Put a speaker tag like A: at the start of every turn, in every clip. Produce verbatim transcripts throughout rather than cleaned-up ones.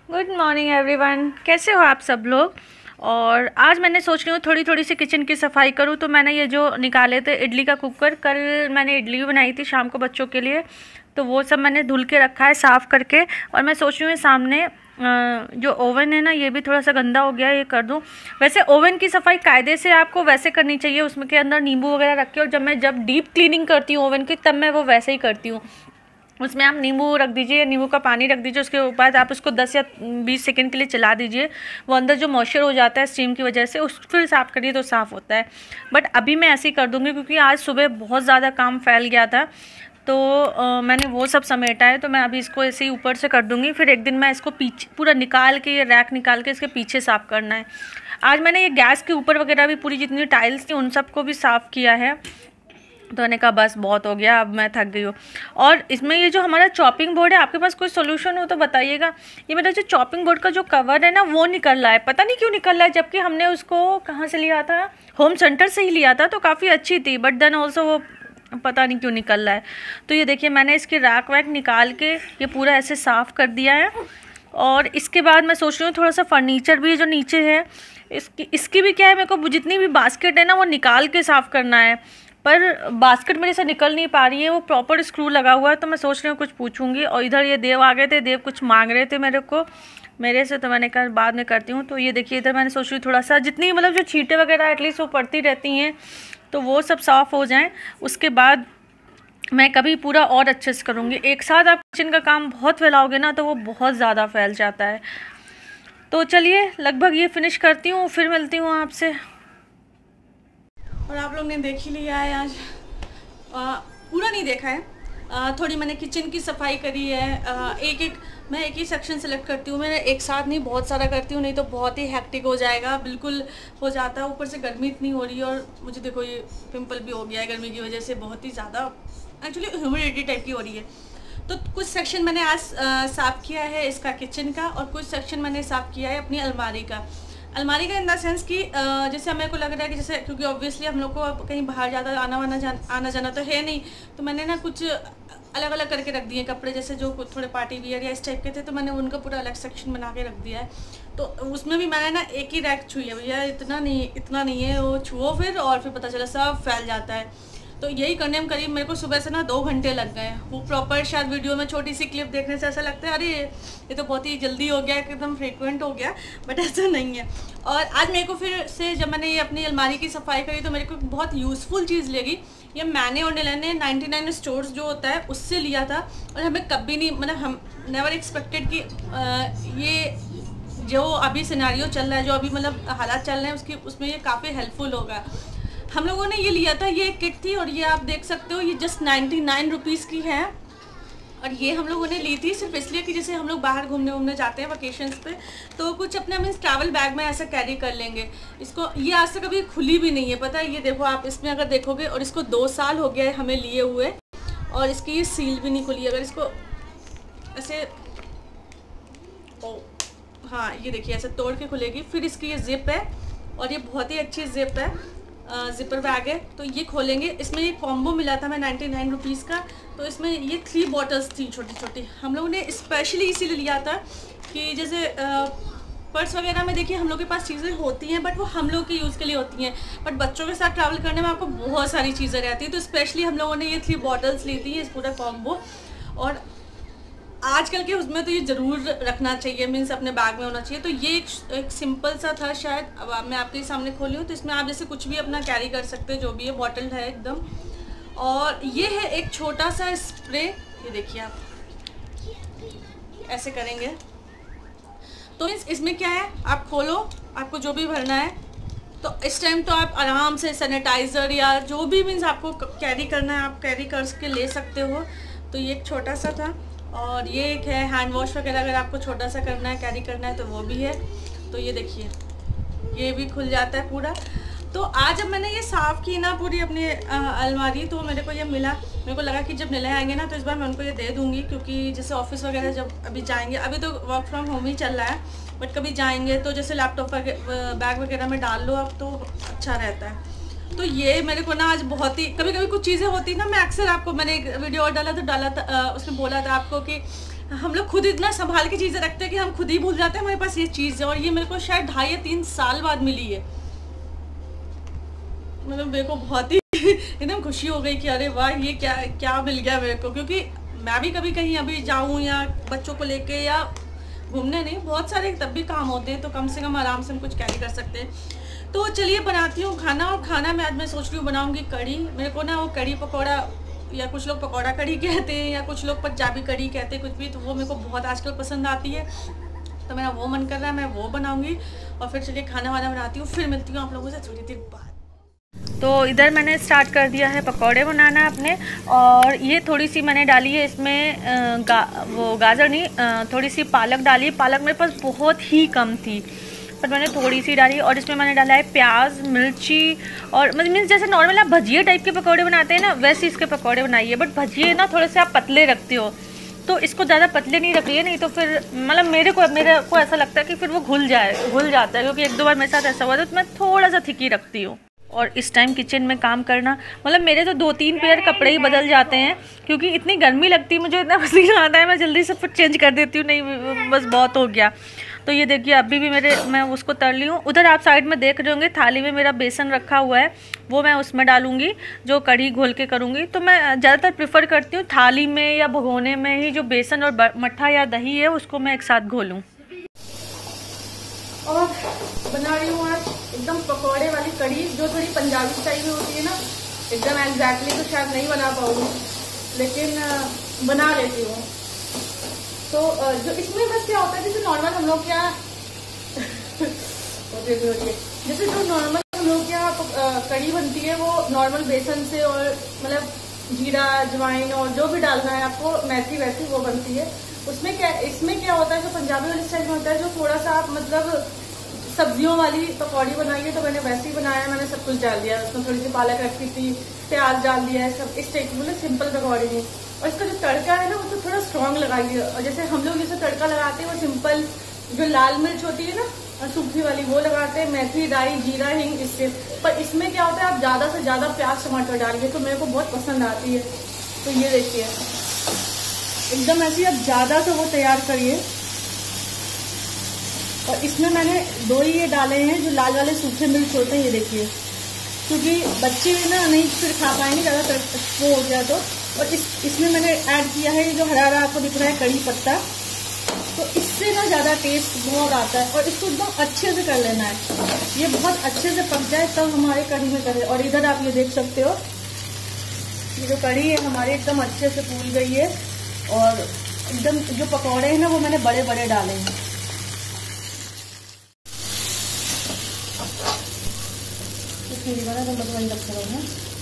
A: Good morning everyone, कैसे हो आप सब लोग। और आज मैंने सोच रही हूँ थोड़ी थोड़ी सी किचन की सफाई करूँ। तो मैंने ये जो निकाले थे इडली का कुकर, कल मैंने इडली भी बनाई थी शाम को बच्चों के लिए, तो वो सब मैंने धुल के रखा है साफ़ करके। और मैं सोच रही हूँ सामने जो ओवन है ना, ये भी थोड़ा सा गंदा हो गया है, ये कर दूँ। वैसे ओवन की सफाई कायदे से आपको वैसे करनी चाहिए, उसमें के अंदर नींबू वगैरह रख के। और जब मैं जब डीप क्लीनिंग करती हूँ ओवन की, तब मैं वो वैसे ही करती हूँ। उसमें आप नींबू रख दीजिए, नींबू का पानी रख दीजिए, उसके बाद आप उसको दस या बीस सेकंड के लिए चला दीजिए। वो अंदर जो मॉइस्चर हो जाता है स्टीम की वजह से, उस फिर साफ़ करिए तो साफ़ होता है। बट अभी मैं ऐसे ही कर दूँगी क्योंकि आज सुबह बहुत ज़्यादा काम फैल गया था, तो आ, मैंने वो सब समेटा है। तो मैं अभी इसको ऐसे ही ऊपर से कर दूँगी, फिर एक दिन मैं इसको पीछे पूरा निकाल के, ये रैक निकाल के इसके पीछे साफ़ करना है। आज मैंने ये गैस के ऊपर वगैरह भी पूरी जितनी टाइल्स थी उन सबको भी साफ़ किया है। तो मैंने कहा बस बहुत हो गया, अब मैं थक गई हूँ। और इसमें ये जो हमारा चॉपिंग बोर्ड है, आपके पास कोई सोल्यूशन हो तो बताइएगा। ये मेरा जो चॉपिंग बोर्ड का जो कवर है ना, वो निकल रहा है, पता नहीं क्यों निकल रहा है, जबकि हमने उसको कहाँ से लिया था, होम सेंटर से ही लिया था, तो काफ़ी अच्छी थी। बट देन ऑल्सो वो पता नहीं क्यों निकल रहा है। तो ये देखिए, मैंने इसकी रैक वैक निकाल के ये पूरा ऐसे साफ़ कर दिया है। और इसके बाद मैं सोच रही हूँ थोड़ा सा फर्नीचर भी जो नीचे है इसकी इसकी भी क्या है, मेरे को जितनी भी बास्केट है ना वो निकाल के साफ़ करना है। पर बास्केट मेरे से निकल नहीं पा रही है, वो प्रॉपर स्क्रू लगा हुआ है। तो मैं सोच रही हूँ कुछ पूछूंगी। और इधर ये देव आ गए थे, देव कुछ मांग रहे थे मेरे को मेरे से, तो मैंने कहा बाद में करती हूँ। तो ये देखिए, इधर मैंने सोच रही थोड़ा सा जितनी मतलब जो छींटे वगैरह एटलीस्ट वो पड़ती रहती हैं, तो वो सब साफ़ हो जाएँ। उसके बाद मैं कभी पूरा और अच्छे से करूँगी। एक साथ आप किचन का काम बहुत फैलाओगे ना, तो वो बहुत ज़्यादा फैल जाता है। तो चलिए लगभग ये फिनिश करती हूँ, फिर मिलती हूँ आपसे।
B: और आप लोग ने देख ही लिया है, आज आ, पूरा नहीं देखा है, आ, थोड़ी मैंने किचन की सफाई करी है। आ, एक एक मैं एक ही सेक्शन सेलेक्ट करती हूँ, मैं एक साथ नहीं बहुत सारा करती हूँ, नहीं तो बहुत ही हैक्टिक हो जाएगा, बिल्कुल हो जाता है। ऊपर से गर्मी इतनी हो रही है, और मुझे देखो ये पिंपल भी हो गया है गर्मी की वजह से, बहुत ही ज़्यादा एक्चुअली ह्यूमिडिटी टाइप की हो रही है। तो कुछ सेक्शन मैंने आज साफ़ किया है इसका किचन का, और कुछ सेक्शन मैंने साफ़ किया है अपनी अलमारी का। अलमारी का इन द सेंस कि जैसे मेरे को लग रहा है कि जैसे, क्योंकि ऑब्वियसली हम लोग को अब कहीं बाहर ज़्यादा आना वाना जान आना जाना तो है नहीं, तो मैंने ना कुछ अलग अलग करके रख दिए कपड़े, जैसे जो थोड़े पार्टी वियर या इस टाइप के थे, तो मैंने उनका पूरा अलग सेक्शन बना के रख दिया है। तो उसमें भी मैंने ना एक ही रैक छुई है, भैया इतना नहीं इतना नहीं है, वो छुओ फिर और फिर पता चला सब फैल जाता है। तो यही करने में करीब मेरे को सुबह से ना दो घंटे लग गए। वो प्रॉपर शायद वीडियो में छोटी सी क्लिप देखने से ऐसा लगता है अरे ये तो बहुत ही जल्दी हो गया, एकदम फ्रीक्वेंट हो गया, बट ऐसा नहीं है। और आज मेरे को फिर से जब मैंने ये अपनी अलमारी की सफाई करी, तो मेरे को बहुत यूज़फुल चीज़ लगी। ये मैंने और नीलन ने नाइन्टी नाइन स्टोर्स जो होता है उससे लिया था, और हमें कभी नहीं, मतलब हम नेवर एक्सपेक्टेड कि आ, ये जो अभी सिनेरियो चल रहा है, जो अभी मतलब हालात चल रहे हैं, उसकी उसमें ये काफ़ी हेल्पफुल होगा। हम लोगों ने ये लिया था, ये एक किट थी, और ये आप देख सकते हो ये जस्ट नाइन्टी नाइन रुपीज़ की है। और ये हम लोगों ने ली थी सिर्फ इसलिए कि जैसे हम लोग बाहर घूमने घूमने जाते हैं वकेशंस पे, तो कुछ अपने मीन्स ट्रैवल बैग में ऐसा कैरी कर लेंगे इसको। ये आज तक कभी खुली भी नहीं है, पता है। ये देखो आप इसमें अगर देखोगे, और इसको दो साल हो गया है हमें लिए हुए, और इसकी ये सील भी नहीं खुली। अगर इसको ऐसे, ओ हाँ ये देखिए ऐसे तोड़ के खुलेगी। फिर इसकी ये जिप है, और ये बहुत ही अच्छी जिप है, ज़िपर बैग है। तो ये खोलेंगे, इसमें ये कॉम्बो मिला था मैं नाइन्टी नाइन रुपीज़ का। तो इसमें ये थ्री बॉटल्स थी छोटी छोटी, हम लोगों ने स्पेशली इसीलिए लिया था कि जैसे पर्स वगैरह में देखिए हम लोग के पास चीज़ें होती हैं, बट वो हम लोग के यूज़ के लिए होती हैं, बट बच्चों के साथ ट्रैवल करने में आपको बहुत सारी चीज़ें रहती हैं। तो स्पेशली हम लोगों ने ये थ्री बॉटल्स ली थी, इस पूरा कॉम्बो। और आजकल के उसमें तो ये ज़रूर रखना चाहिए, मीन्स अपने बैग में होना चाहिए। तो ये एक, एक सिंपल सा था शायद, अब मैं आपके सामने खोली हूँ, तो इसमें आप जैसे कुछ भी अपना कैरी कर सकते हो, जो भी ये बॉटल है एकदम। और ये है एक छोटा सा स्प्रे, ये देखिए आप ऐसे करेंगे तो इस इसमें क्या है, आप खोलो, आपको जो भी भरना है, तो इस टाइम तो आप आराम से सैनिटाइज़र या जो भी मीन्स आपको कैरी करना है आप कैरी करके ले सकते हो। तो ये एक छोटा सा था, और ये एक है हैंड वॉश वगैरह, अगर आपको छोटा सा करना है कैरी करना है तो वो भी है। तो ये देखिए ये भी खुल जाता है पूरा। तो आज जब मैंने ये साफ़ की ना पूरी अपनी अलमारी, तो मेरे को ये मिला, मेरे को लगा कि जब नीले आएंगे ना तो इस बार मैं उनको ये दे दूँगी, क्योंकि जैसे ऑफिस वगैरह जब अभी जाएंगे, अभी तो वर्क फ्रॉम होम ही चल रहा है, बट कभी जाएंगे तो जैसे लैपटॉप बैग वगैरह में डाल लो अब, तो अच्छा रहता है। तो ये मेरे को ना आज बहुत ही, कभी कभी कुछ चीज़ें होती ना, मैं अक्सर आपको, मैंने एक वीडियो और डाला तो डाला था, उसमें बोला था आपको कि हम लोग खुद इतना संभाल के चीज़ें रखते हैं कि हम खुद ही भूल जाते हैं हमारे पास ये चीज़ है। और ये मेरे को शायद ढाई या तीन साल बाद मिली है। मतलब मेरे को बहुत ही एकदम खुशी हो गई कि अरे वाह ये क्या क्या मिल गया मेरे को। क्योंकि मैं भी कभी कहीं अभी जाऊँ या बच्चों को लेके या घूमने नहीं, बहुत सारे तब भी काम होते हैं, तो कम से कम आराम से हम कुछ कैरी कर सकते हैं। तो चलिए बनाती हूँ खाना। और खाना में आज मैं सोच रही हूँ बनाऊँगी कढ़ी। मेरे को ना वो कढ़ी पकौड़ा, या कुछ लोग पकौड़ा कढ़ी कहते हैं या कुछ लोग पंजाबी कढ़ी कहते हैं, कुछ भी, तो वो मेरे को बहुत आजकल पसंद आती है। तो मेरा वो मन कर रहा है, मैं वो बनाऊँगी। और फिर चलिए खाना वाना बनाती हूँ, फिर मिलती हूँ आप लोगों से थोड़ी देर बाद।
A: तो इधर मैंने स्टार्ट कर दिया है पकौड़े बनाना अपने। और ये थोड़ी सी मैंने डाली है इसमें गा, वो गाजर नहीं, थोड़ी सी पालक डाली। पालक मेरे पास बहुत ही कम थी पर मैंने थोड़ी सी डाली। और इसमें मैंने डाला है प्याज, मिर्ची और मतलब मीन्स जैसे नॉर्मल आप भजिए टाइप के पकौड़े बनाते हैं ना, वैसे इसके पकौड़े बनाइए। बट भजिए ना थोड़े से आप पतले रखते हो, तो इसको ज़्यादा पतले नहीं रखिए, नहीं तो फिर मतलब मेरे को मेरे को ऐसा लगता है कि फिर वो घुल जाए घुल जाता है। क्योंकि एक दो बार मेरे साथ ऐसा हुआ, तो मैं थोड़ा सा थिकी रखती हूँ। और इस टाइम किचन में काम करना, मतलब मेरे तो दो तीन पेयर कपड़े ही बदल जाते हैं। क्योंकि इतनी गर्मी लगती है मुझे, इतना पसीना आता है, मैं जल्दी से फिर चेंज कर देती हूँ, नहीं बस बहुत हो गया। तो ये देखिए अभी भी मेरे मैं उसको तर ली हूँ। उधर आप साइड में देख रहे होंगे थाली में मेरा बेसन रखा हुआ है, वो मैं उसमें डालूंगी जो कढ़ी घोल के करूँगी। तो मैं ज़्यादातर प्रेफर करती हूँ थाली में या भगोने में ही जो बेसन और मट्ठा या दही है उसको मैं एक साथ घोलूँ।
B: और बना रही हूँ आज एकदम पकौड़े वाली कढ़ी, जो थोड़ी पंजाबी स्टाइल में होती है ना। एकदम एग्जैक्टली तो शायद नहीं बना पाऊँगी, लेकिन बना लेती हूँ। तो जो इसमें बस क्या होता है, जैसे नॉर्मल हम लोग क्या जैसे जो नॉर्मल हम लोग क्या कढ़ी बनती है वो नॉर्मल बेसन से और मतलब जीरा अजवाइन और जो भी डालना है आपको मेथी वैसी वो बनती है। उसमें क्या इसमें क्या होता है, जो पंजाबी वाली स्टाइल में होता है, जो थोड़ा सा आप मतलब सब्जियों वाली पकौड़ी बनाइए। तो मैंने वैसे ही बनाया, मैंने सब कुछ डाल दिया। उसमें थोड़ी सी पालक रखी थी, प्याज डाल दिया है, सब इस टाइप की मतलब सिंपल पकौड़ी है। और इसका जो तड़का है ना वो तो थोड़ा स्ट्रॉन्ग लगाइए। और जैसे हम लोग जैसे तड़का लगाते हैं वो सिंपल जो लाल मिर्च होती है ना सूखी वाली वो लगाते हैं, मेथी राई जीरा हिंग इससे। पर इसमें क्या होता है आप ज़्यादा से ज़्यादा प्याज टमाटर डालिए, तो मेरे को बहुत पसंद आती है। तो ये देखिए एकदम ऐसी आप ज़्यादा से वो तैयार करिए। और इसमें मैंने दो ही ये डाले हैं जो लाल वाले सूखे मिर्च होते हैं, ये देखिए, क्योंकि बच्चे ना नहीं फिर खा पाएंगे ज़्यादा वो हो गया तो। और इस इसमें मैंने ऐड किया है जो हरा हरा आपको दिख रहा है कड़ी पत्ता, तो इससे ना ज़्यादा टेस्ट बहुत आता है। और इसको एकदम अच्छे से कर लेना है, ये बहुत अच्छे से पक जाए तब हमारे कढ़ी में करें। और इधर आप ये देख सकते हो ये जो कढ़ी है हमारी एकदम अच्छे से फूल गई है। और एकदम जो पकौड़े हैं ना वो मैंने बड़े बड़े डाले हैं। नंबर वन रखते हैं।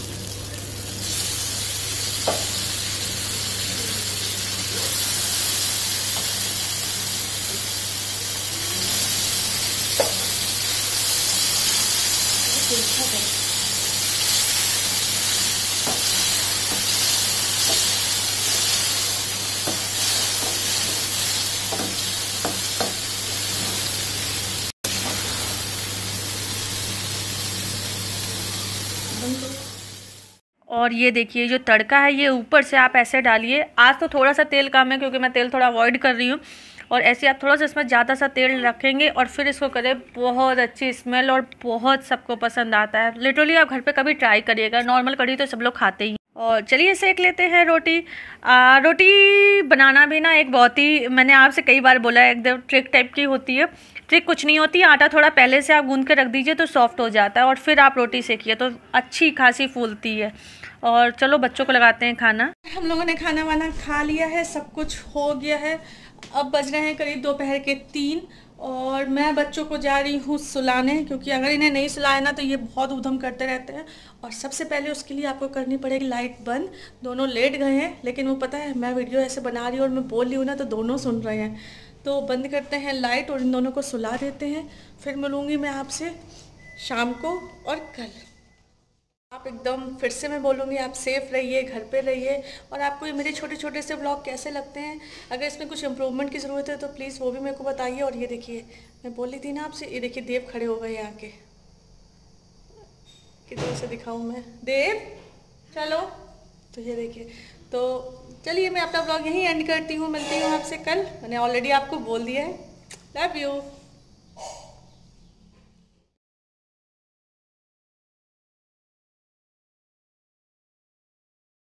A: और ये देखिए जो तड़का है ये ऊपर से आप ऐसे डालिए। आज तो थोड़ा सा तेल कम है क्योंकि मैं तेल थोड़ा अवॉइड कर रही हूँ। और ऐसे आप थोड़ा सा इसमें ज़्यादा सा तेल रखेंगे और फिर इसको करें, बहुत अच्छी स्मेल और बहुत सबको पसंद आता है। लिटरली आप घर पे कभी ट्राई करिएगा। नॉर्मल कढ़ी तो सब लोग खाते ही। और चलिए सेक लेते हैं रोटी। आ, रोटी बनाना भी ना एक बहुत ही, मैंने आपसे कई बार बोला है, एकदम ट्रिक टाइप की होती है। ट्रिक कुछ नहीं होती, आटा थोड़ा पहले से आप गूंद के रख दीजिए तो सॉफ्ट हो जाता है और फिर आप रोटी सेकिए तो अच्छी खासी फूलती है। और चलो बच्चों को लगाते हैं खाना।
B: हम लोगों ने खाना वाना खा लिया है, सब कुछ हो गया है। अब बज रहे हैं करीब दोपहर के तीन और मैं बच्चों को जा रही हूँ सुलाने, क्योंकि अगर इन्हें नहीं सुलाए ना तो ये बहुत ऊधम करते रहते हैं। और सबसे पहले उसके लिए आपको करनी पड़ेगी लाइट बंद। दोनों लेट गए हैं, लेकिन वो पता है मैं वीडियो ऐसे बना रही हूँ और मैं बोल रही हूँ ना तो दोनों सुन रहे हैं। तो बंद करते हैं लाइट और इन दोनों को सुला देते हैं। फिर मिलूँगी मैं आपसे शाम को और कल। आप एकदम फिर से मैं बोलूँगी, आप सेफ़ रहिए, घर पे रहिए। और आपको ये मेरे छोटे छोटे से ब्लॉग कैसे लगते हैं, अगर इसमें कुछ इम्प्रूवमेंट की ज़रूरत है तो प्लीज़ वो भी मेरे को बताइए। और ये देखिए मैं बोल रही थी ना आपसे, ये देखिए देव खड़े हो गए यहाँ के। कितने से दिखाऊँ मैं, देव चलो। तो ये देखिए तो चलिए मैं अपना ब्लॉग यहीं एंड करती हूँ, मिलती हूँ आपसे कल। मैंने ऑलरेडी आपको बोल दिया है। Love you.